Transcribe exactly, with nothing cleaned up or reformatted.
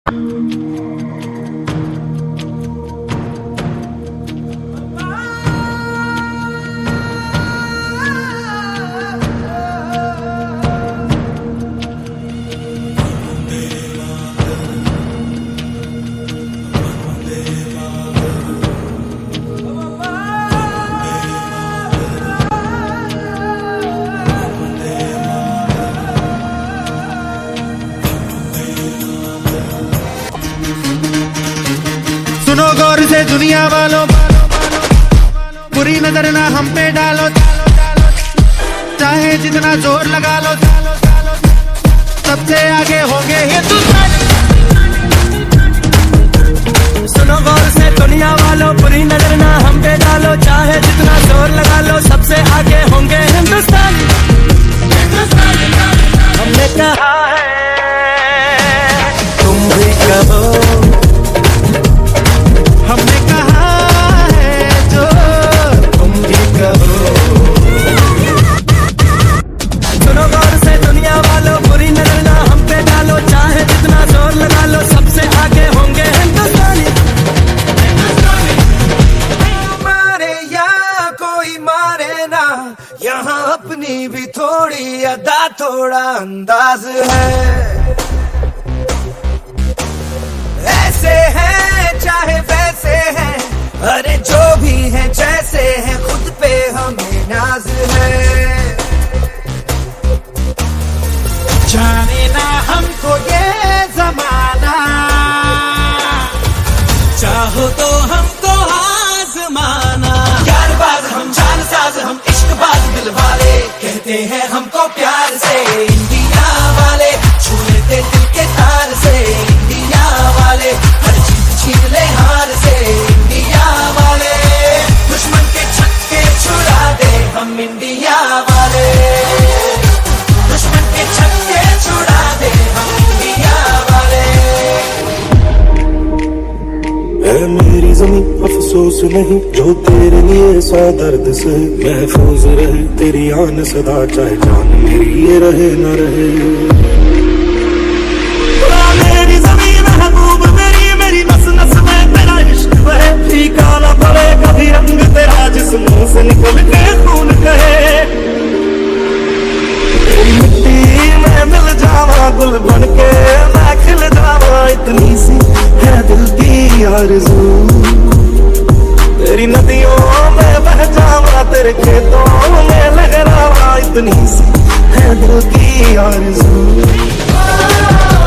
सुनो गौर से दुनिया वालों, बुरी नजर ना हम पे डालो, चाहे जितना जोर लगा लो, सबसे आगे होंगे हिंदुस्तान। सुनो गौर से दुनिया वालों, बुरी नजर ना हम पे डालो, चाहे जितना जोर लगा लो, सबसे आगे होंगे हिंदुस्तान। हमने कहा है तुम भी कहो, हमने कहा है जो तुम भी कहो। सुनो गौर से दुनिया वालों, बुरी नजर ना हम पे डालो, चाहे जितना जोर लगा लो, सबसे आगे होंगे हिंदुस्तानी। मारे या कोई मारे ना, यहाँ अपनी भी थोड़ी अदा थोड़ा अंदाज है। ऐसे हैं चाहे वैसे हैं, अरे जो भी है जैसे है, खुद पे हमें नाज है। जाने ना हमको ये जमाना, चाहो तो हमको आजमाना। यारबाज हम, जानसाज हम, इश्कबाज दिल वाले, कहते हैं हमको प्यार से इंडिया वाले, छू लेते दिल के तार से इंडिया वाले, हर चीज छीन ले हार से इंडिया वाले, दुश्मन के छक्के छुड़ा दे हम इंडिया वाले, दुश्मन के छक्के छुड़ा दे हम इंडिया वाले। है मेरी ज़मीं अफसोस नहीं, जो तेरे लिए सौ दर्द से महफूज रहे, तेरी आन सदा चाहे जान मेरी ये रहे न रहे। मेरी ज़मीं महबूब मेरी, मेरी नस नस में तेरा इश्क बहे, फीका न पड़े कभी रंग तेरा, जिस मुंह से निकल के खून कहे। मिट्टी में मिल जावा गुल बन के, मैं खिल जावा, इतनी सी है दिल की आरज़ू। तेरी नदियों में बह जावा, तेरे खेतों में लहरावा, इतनी सी है दिल की आरज़ू।